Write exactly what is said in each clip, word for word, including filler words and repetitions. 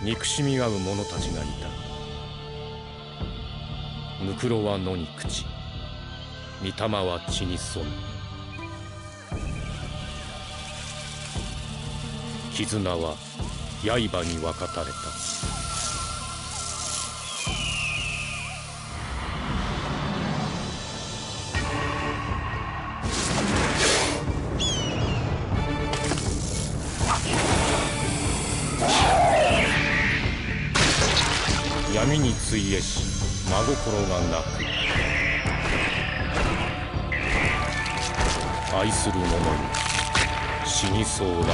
憎しみ合う者たちがいた。ムクロは野に朽ち、御霊は血に染む。絆は刃に分かたれた。闇に費えし真心がなく、愛する者に死にそうなえと。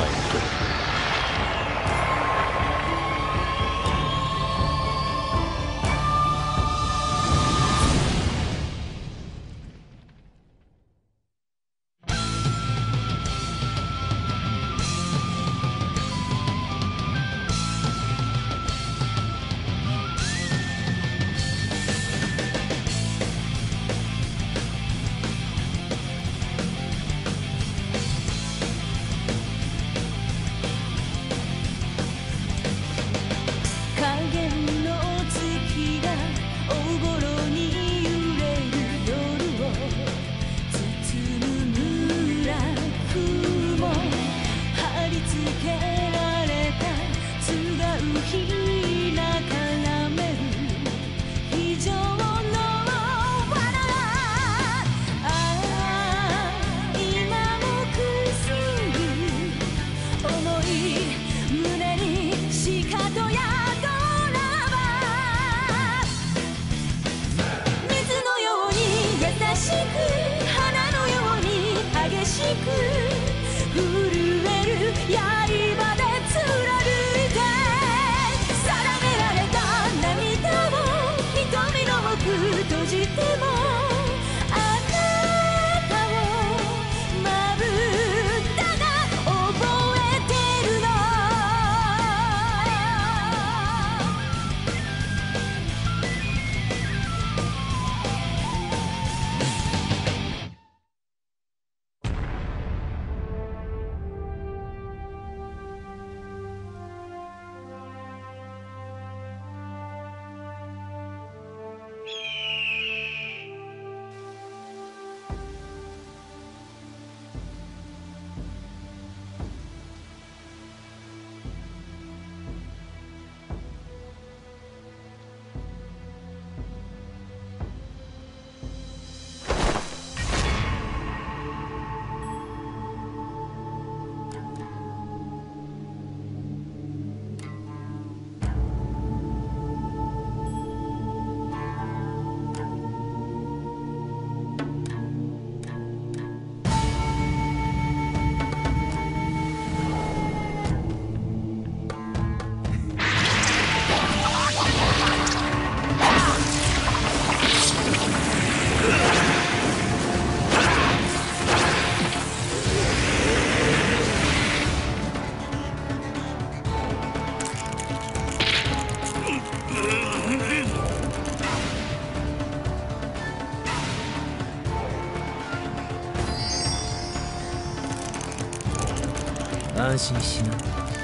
安心しな。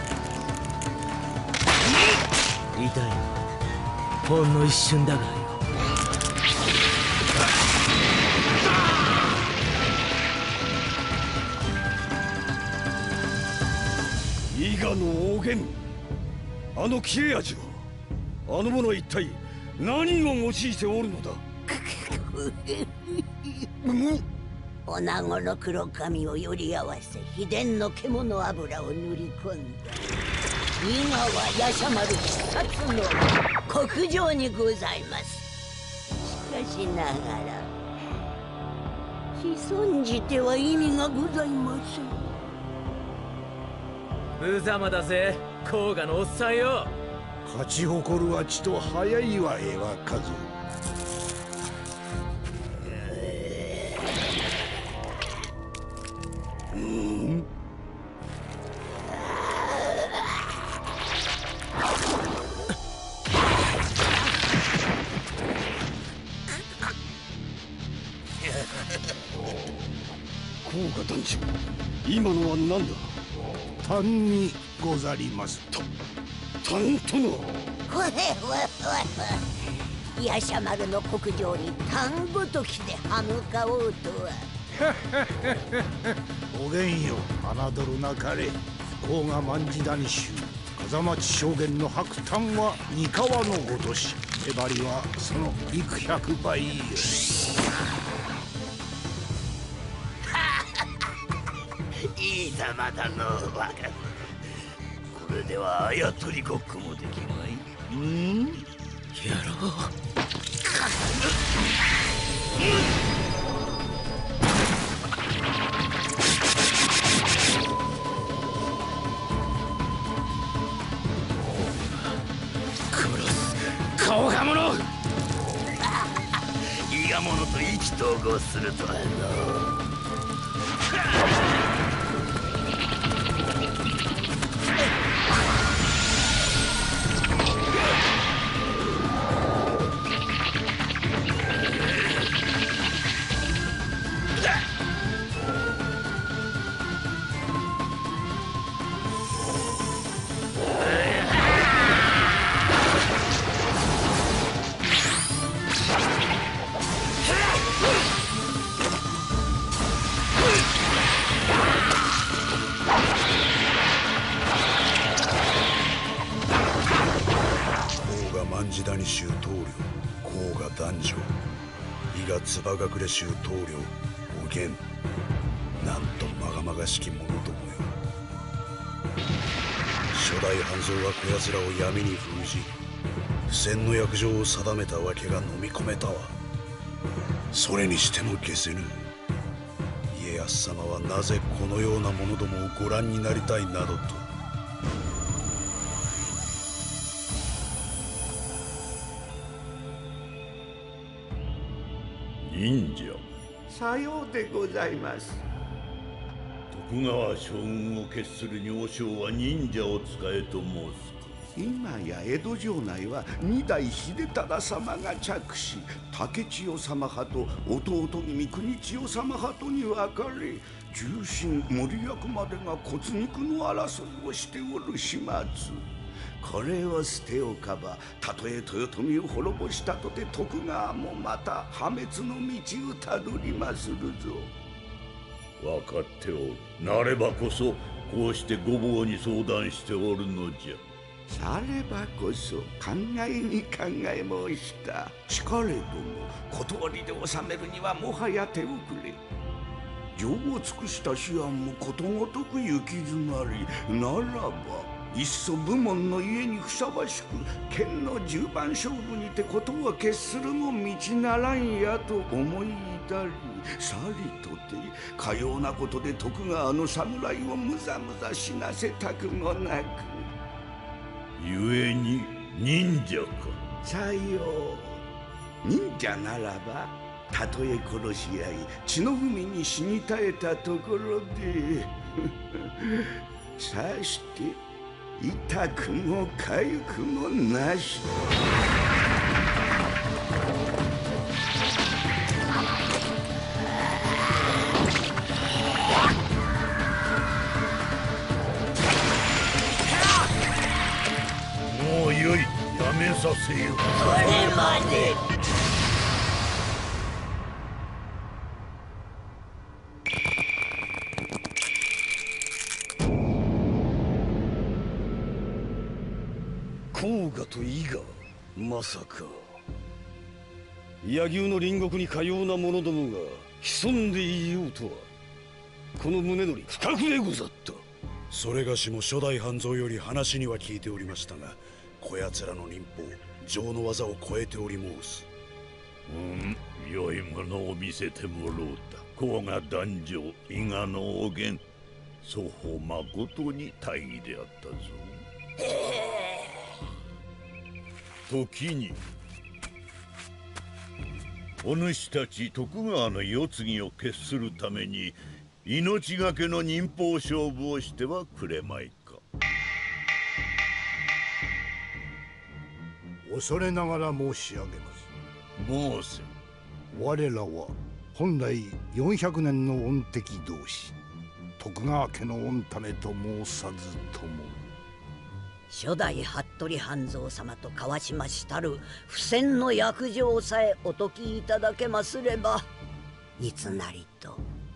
痛いのほんの一瞬だがよ。 伊賀の大言、あの切れ味はあの者は一体何を用いておるのだ。 女子の黒髪をより合わせ秘伝の獣油を塗り込んだ伊賀はヤシャマル視察の国上にございます。しかしながら子孫じては意味がございません。 無様だぜ甲賀のおっさんよ。 勝ち誇るはちと早いわえは数。 甲賀団長、今のは何だ。 単にござります。 たたんとな。 ほへほへほへ。ヤシャマルの国上に単ごときで歯向かおうとは。 おげんよ侮るなかれ。不幸が万事谷衆風町将軍の白炭は三河のごとし、粘りはその幾百倍よ。 いいざまだの若者。これではあやとりごっこもできまい。うんやろう。 顔がもの伊賀者と意気投合するとはの。 万事谷衆棟梁甲賀男女、伊賀つば隠れ衆棟梁おげん。なんとまがまがしき者どもよ。初代半蔵はこやつらを闇に封じ、不戦の約定を定めたわけが飲み込めたわ。それにしても解せぬ。家康様はなぜこのような者どもをご覧になりたいなどと。 忍者。 さようでございます。 徳川将軍を決する女将は忍者を使えと申すか。 今や江戸城内は二代秀忠様が着し、竹千代様派と弟君国千代様派とに分かれ、重臣森役までが骨肉の争いをしておる始末。これを捨ておかば、たとえ豊臣を滅ぼしたとて徳川もまた破滅の道をたどりまするぞ。 分かっておる。なればこそこうして御坊に相談しておるのじゃ。 さればこそ考えに考え申した。しかれども断りで収めるにはもはや手遅れ。情を尽くした思案もことごとく行き詰まり、ならばいっそ部門の家にふさわしく剣の十番勝負にて事を決するも道ならんやと思い至り、さりとてかようなことで徳川の侍をむざむざ死なせたくもなく。 故に忍者か。 さよう。忍者ならばたとえ殺し合い血の海に死に絶えたところでさして痛くも痒くもなし。 もうよい。やめさせよ。 これまで。 甲賀と伊賀、まさか柳生の隣国にかような者どもが潜んでいようとは。この宗則不覚でござった。それがしも初代半蔵より話には聞いておりましたが、こやつらの忍法情の技を超えており申す。 うん、良いものを見せてもろうた。甲賀男女伊賀のおげん、双方まことに大義であったぞ。時にお主たち徳川の世継ぎを決するために命がけの忍法勝負をしてはくれまいか。 恐れながら申し上げ申ます。 せ。 我らは本来よんひゃくねんの御敵同士、徳川家の御為と申さずとも初代服部半蔵様と交わしましたる不戦の約定さえお解きいただけますれば、いつなりと。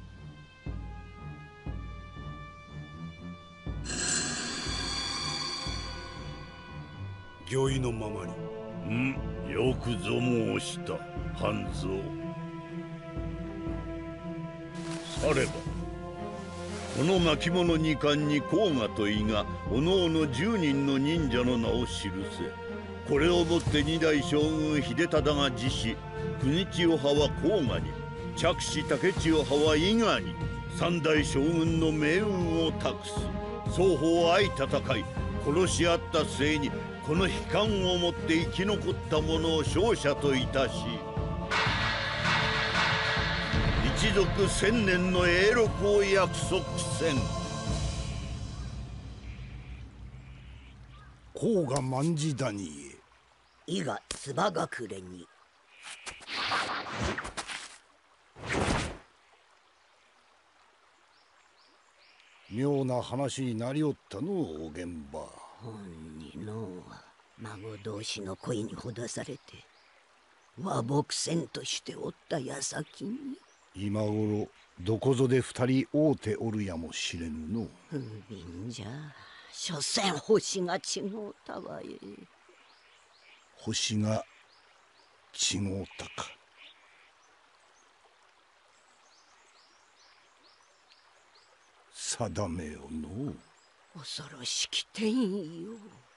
御意のままに。 うん、よくぞ申した半蔵。さればこの巻物二巻に甲賀と伊賀おのおの十人の忍者の名を記せ。これをもって二代将軍秀忠が自し、国千代派は甲賀に、嫡子竹千代派は伊賀に三代将軍の命運を託す。双方相戦い殺し合った末に、この悲観をもって生き残った者を勝者といたし、一族千年の永禄を約束せん。 甲賀卍谷へ。 伊賀唾隠れに。 妙な話になりおったのう、お現場。 ほんにのう、孫同士の恋にほだされて和睦せんとしておった矢先に。 今頃どこぞで二人会うておるやもしれぬの。 不憫じゃ。所詮星が違うたわえ。 星が違うたか。定めよのう。 恐ろしき天意よ。